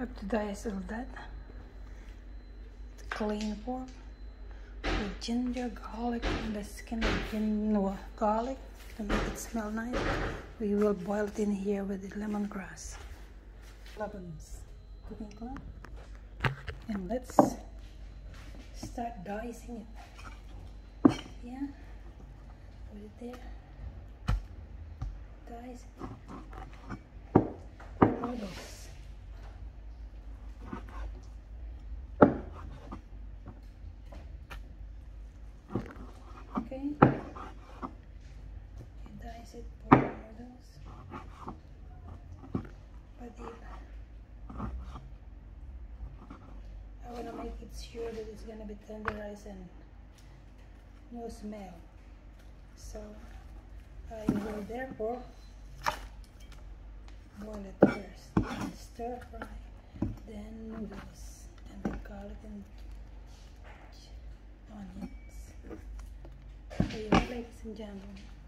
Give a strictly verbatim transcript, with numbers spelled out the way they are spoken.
have to dice all that. Clean pork with ginger, garlic, and the skin of ginger, garlic to make it smell nice. We will boil it in here with the lemongrass. Koolluvnz cooking club. And let's start dicing it. Yeah, put it there. Dice it. Bubbles. Okay. You dice it, put noodles. But the I want to make it sure that it's going to be tenderized and no smell. So I will therefore boil it first, and stir fry, then noodles, and the garlic and onions. So you ladies and gentlemen.